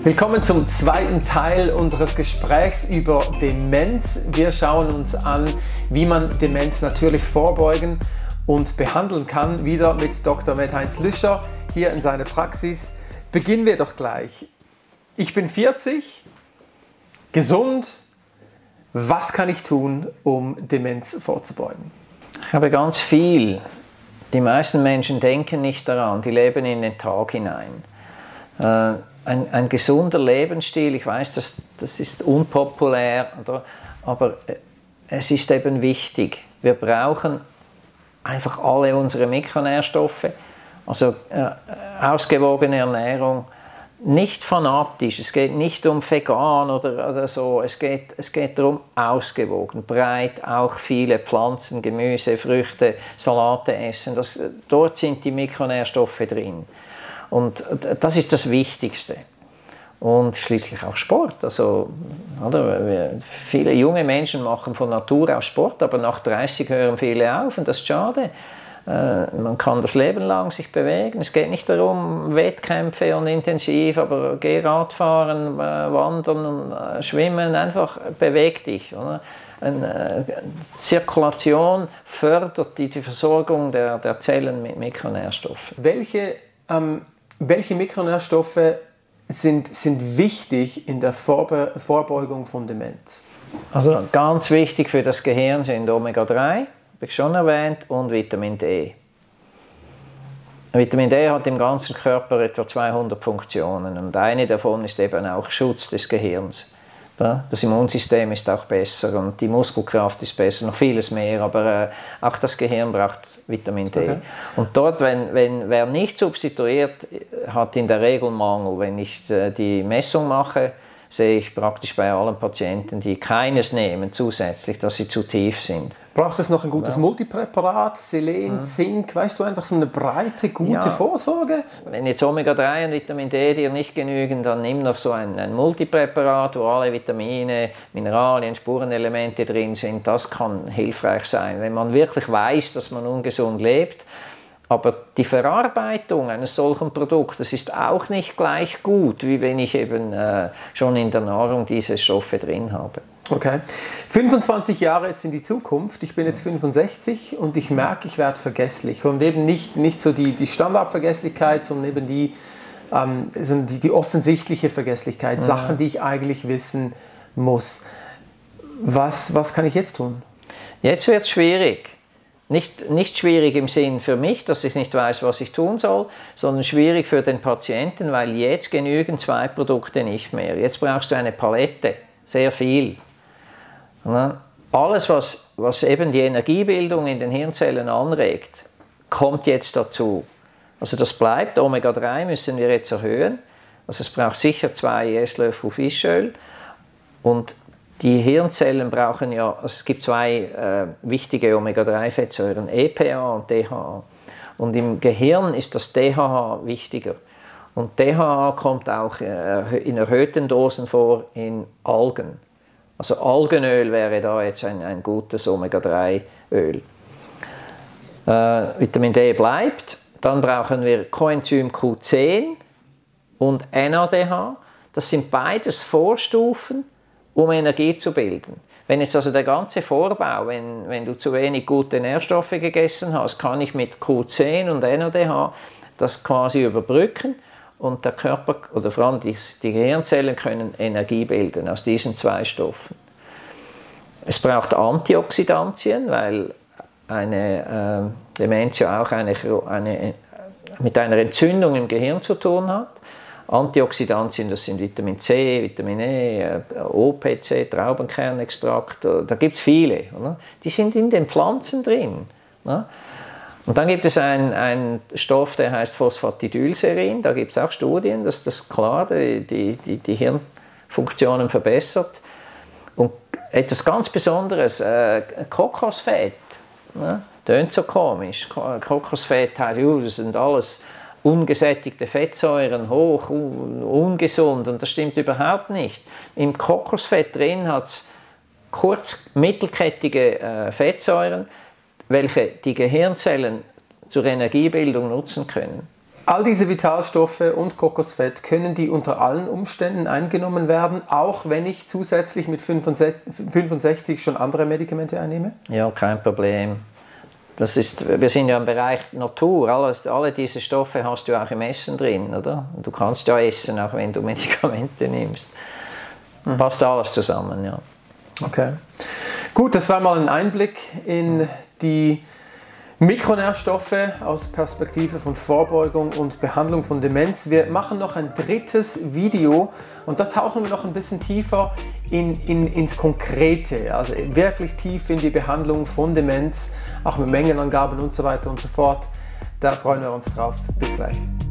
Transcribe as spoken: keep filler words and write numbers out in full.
Willkommen zum zweiten Teil unseres Gesprächs über Demenz. Wir schauen uns an, wie man Demenz natürlich vorbeugen und behandeln kann. Wieder mit Doktor Med-Heinz Lüscher hier in seiner Praxis. Beginnen wir doch gleich. Ich bin vierzig, gesund. Was kann ich tun, um Demenz vorzubeugen? Ich habe ganz viel. Die meisten Menschen denken nicht daran, die leben in den Tag hinein. Äh, Ein, ein gesunder Lebensstil, ich weiß, das, das ist unpopulär, oder? Aber es ist eben wichtig. Wir brauchen einfach alle unsere Mikronährstoffe, also äh, ausgewogene Ernährung, nicht fanatisch, es geht nicht um vegan oder, oder so, es geht, es geht darum ausgewogen, breit, auch viele Pflanzen, Gemüse, Früchte, Salate essen, das, dort sind die Mikronährstoffe drin. Und das ist das Wichtigste. Und schließlich auch Sport. Also, oder, viele junge Menschen machen von Natur aus Sport, aber nach dreißig hören viele auf und das ist schade. Äh, man kann das Leben lang sich bewegen. Es geht nicht darum, Wettkämpfe und intensiv, aber geh Radfahren, äh, wandern, äh, schwimmen, einfach beweg dich. Oder? Eine Zirkulation fördert die, die Versorgung der, der Zellen mit Mikronährstoffen. Welche ähm Welche Mikronährstoffe sind, sind wichtig in der Vorbe- Vorbeugung von Demenz? Also ganz wichtig für das Gehirn sind Omega drei, habe ich schon erwähnt, und Vitamin D. Vitamin D hat im ganzen Körper etwa zweihundert Funktionen und eine davon ist eben auch Schutz des Gehirns. Das Immunsystem ist auch besser und die Muskelkraft ist besser, noch vieles mehr, aber äh, auch das Gehirn braucht Vitamin D. Okay. Und dort, wenn, wenn wer nicht substituiert, hat in der Regel Mangel. Wenn ich äh, die Messung mache, sehe ich praktisch bei allen Patienten, die keines nehmen zusätzlich, dass sie zu tief sind. Braucht es noch ein gutes ja. Multipräparat, Selen, mhm. Zink, weißt du, einfach so eine breite, gute ja. Vorsorge? Wenn jetzt Omega drei und Vitamin D dir nicht genügen, dann nimm noch so ein, ein Multipräparat, wo alle Vitamine, Mineralien, Spurenelemente drin sind. Das kann hilfreich sein, wenn man wirklich weiß, dass man ungesund lebt. Aber die Verarbeitung eines solchen Produktes ist auch nicht gleich gut, wie wenn ich eben äh, schon in der Nahrung diese Stoffe drin habe. Okay. fünfundzwanzig Jahre jetzt in die Zukunft. Ich bin jetzt fünfundsechzig und ich merke, ich werde vergesslich. Und eben nicht, nicht so die, die Standardvergesslichkeit, sondern eben die, ähm, sondern die, die offensichtliche Vergesslichkeit. Ja. Sachen, die ich eigentlich wissen muss. Was, was kann ich jetzt tun? Jetzt wird es schwierig. Nicht, nicht schwierig im Sinn für mich, dass ich nicht weiß, was ich tun soll, sondern schwierig für den Patienten, weil jetzt genügen zwei Produkte nicht mehr. Jetzt brauchst du eine Palette, sehr viel. Alles, was, was eben die Energiebildung in den Hirnzellen anregt, kommt jetzt dazu. Also das bleibt, Omega drei müssen wir jetzt erhöhen. Also es braucht sicher zwei Esslöffel Fischöl. Und die Hirnzellen brauchen ja, also es gibt zwei äh, wichtige Omega drei Fettsäuren, E P A und D H A. Und im Gehirn ist das D H A wichtiger. Und D H A kommt auch äh, in erhöhten Dosen vor in Algen. Also Algenöl wäre da jetzt ein, ein gutes Omega drei Öl. Äh, Vitamin D bleibt. Dann brauchen wir Coenzym Q zehn und N A D H. Das sind beides Vorstufen, um Energie zu bilden. Wenn jetzt also der ganze Vorbau, wenn, wenn du zu wenig gute Nährstoffe gegessen hast, kann ich mit Q zehn und N A D H das quasi überbrücken und der Körper, oder vor allem die, die Gehirnzellen können Energie bilden aus diesen zwei Stoffen. Es braucht Antioxidantien, weil eine äh, Demenz ja auch eine, eine, mit einer Entzündung im Gehirn zu tun hat. Antioxidantien, das sind Vitamin C, Vitamin E, O P C, Traubenkernextrakt, da gibt es viele. Oder? Die sind in den Pflanzen drin. Oder? Und dann gibt es einen Stoff, der heißt Phosphatidylserin, da gibt es auch Studien, dass das klar die, die, die, die Hirnfunktionen verbessert. Und etwas ganz Besonderes, äh, Kokosfett, ne? Tönt so komisch, Kokosfett, das sind alles ungesättigte Fettsäuren, hoch, un ungesund, und das stimmt überhaupt nicht. Im Kokosfett drin hat es kurz mittelkettige äh, Fettsäuren, welche die Gehirnzellen zur Energiebildung nutzen können. All diese Vitalstoffe und Kokosfett, können die unter allen Umständen eingenommen werden, auch wenn ich zusätzlich mit fünfundsechzig schon andere Medikamente einnehme? Ja, kein Problem. Das ist, wir sind ja im Bereich Natur. Alles, alle diese Stoffe hast du auch im Essen drin, oder? Du kannst ja essen, auch wenn du Medikamente nimmst. Mhm. Passt alles zusammen, ja. Okay. Gut, das war mal ein Einblick in die Mikronährstoffe aus Perspektive von Vorbeugung und Behandlung von Demenz. Wir machen noch ein drittes Video und da tauchen wir noch ein bisschen tiefer in, in, ins Konkrete, also wirklich tief in die Behandlung von Demenz, auch mit Mengenangaben und so weiter und so fort. Da freuen wir uns drauf. Bis gleich.